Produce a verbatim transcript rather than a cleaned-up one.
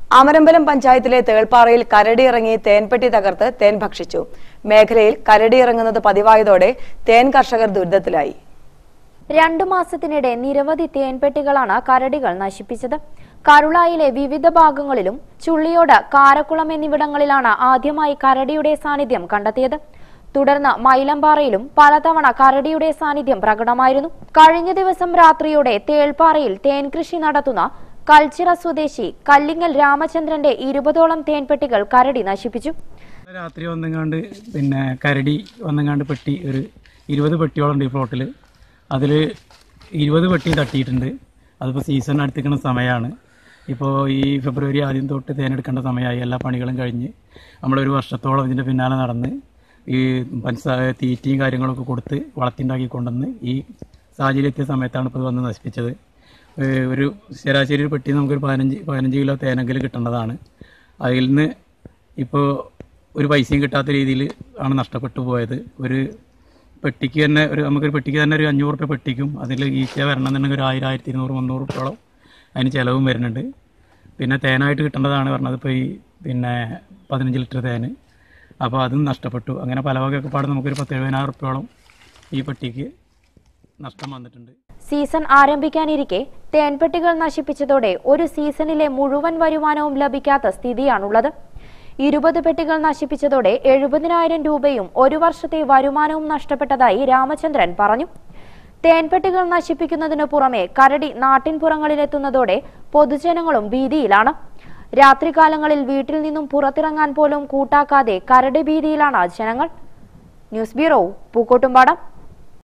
അമരമ്പലം പഞ്ചായത്തിലെ തേൾപ്പാറയിൽ കരടിയിറങ്ങി തേൻപെട്ടി തകർത്ത് തേൻ ഭക്ഷിച്ചു. മേഖലയിൽ കരടിയിറങ്ങുന്നത് പതിവായതോടെ തേൻ കർഷകർ ദുരിതത്തിലായി. രണ്ടു മാസത്തിനിടെ നിരവധി തേൻപെട്ടികളാണ് കരടികൾ നശിപ്പിച്ചത്. കരുളായിലെ വിവിധ ഭാഗങ്ങളിലും ചുള്ളിയോട്, കാരക്കുളം എന്നിവിടങ്ങളിലാണ് ആദ്യമായി കരടിയുടെ സാന്നിധ്യം കണ്ടെത്തിയത്. തുടർന്ന് മൈലമ്പാറയിലും പലതവണ കരടിയുടെ സാന്നിധ്യം പ്രകടമായിരുന്നു. കഴിഞ്ഞ ദിവസം രാത്രിയോടെ തേൾപ്പാറയിൽ തേൻ കൃഷി നടത്തുന്ന കൽച്ചിറ സ്വദേശി കല്ലിങ്ങൽ രാമചന്ദ്രന്റെ ഇരുപതോളം തേൻപെട്ടികൾ കരടി നശിപ്പിച്ചു. രാത്രി വന്നങ്ങാണ്ട് പിന്നെ കരടി വന്നങ്ങാണ്ട് പെട്ടി ഒരു ഇരുപത് പെട്ടിയോളം ഉണ്ട് ഈ പ്ലോട്ടിൽ. അതിൽ ഇരുപത് പെട്ടി തട്ടിയിട്ടുണ്ട്. അതിപ്പോൾ സീസൺ അടുത്തിക്കുന്ന സമയമാണ്. ഇപ്പോൾ ഈ ഫെബ്രുവരി ആദ്യം തൊട്ട് തേനെടുക്കേണ്ട സമയമായി. എല്ലാ പണികളും കഴിഞ്ഞ് നമ്മളൊരു വർഷത്തോളം ഇതിൻ്റെ പിന്നാലെ നടന്ന് ഈ പഞ്ചസാര തീറ്റയും കാര്യങ്ങളൊക്കെ കൊടുത്ത് വളർത്തിണ്ടാക്കി കൊണ്ടുവന്ന് ഈ സാഹചര്യത്തിയ സമയത്താണ് ഇപ്പോൾ വന്ന് നശിപ്പിച്ചത്. ഒരു ശരാശരി ഒരു പെട്ടി നമുക്കൊരു പതിനഞ്ച് പതിനഞ്ച് കിലോ തേനെങ്കിലും കിട്ടേണ്ടതാണ്. അതിൽ നിന്ന് ഇപ്പോൾ ഒരു പൈസയും കിട്ടാത്ത രീതിയിൽ ആണ് നഷ്ടപ്പെട്ടു പോയത്. ഒരു പെട്ടിക്ക് തന്നെ ഒരു നമുക്കൊരു പെട്ടിക്ക് തന്നെ ഒരു അഞ്ഞൂറ് റുപ്യ പെട്ടിക്കും അതിൽ ഈച്ച വരണമെന്നുണ്ടെങ്കിൽ ഒരു ആയിരം ആയിരത്തി ഇരുന്നൂറ് മുന്നൂറ് റുപ്യോളം അതിന് ചിലവും വരുന്നുണ്ട്. പിന്നെ തേനായിട്ട് കിട്ടേണ്ടതാണ് പറഞ്ഞത് ഇപ്പോൾ ഈ പിന്നെ പതിനഞ്ച് ലിറ്റർ തേന്. അപ്പോൾ അതും നഷ്ടപ്പെട്ടു. അങ്ങനെ പല വകയൊക്കെ പാട് നമുക്കൊരു പത്ത് എഴുപതിനായിരം റുപ്യോളം ഈ പെട്ടിക്ക് നഷ്ടം വന്നിട്ടുണ്ട്. സീസൺ ആരംഭിക്കാനിരിക്കെ തേൻപെട്ടികൾ നശിപ്പിച്ചതോടെ ഒരു സീസണിലെ മുഴുവൻ വരുമാനവും ലഭിക്കാത്ത സ്ഥിതിയാണുള്ളത്. ഇരുപത് പെട്ടികൾ നശിപ്പിച്ചതോടെ എഴുപതിനായിരം രൂപയും ഒരു വർഷത്തെ വരുമാനവും നഷ്ടപ്പെട്ടതായി രാമചന്ദ്രൻ പറഞ്ഞു. തേൻപെട്ടികൾ നശിപ്പിക്കുന്നതിനു പുറമെ കരടി നാട്ടിൻപുറങ്ങളിലെത്തുന്നതോടെ പൊതുജനങ്ങളും ഭീതിയിലാണ്. രാത്രികാലങ്ങളിൽ വീട്ടിൽ നിന്നും പുറത്തിറങ്ങാൻ പോലും കൂട്ടാക്കാതെ കരടി ഭീതിയിലാണ് ജനങ്ങൾ. News bureau, Pookkottumpadam.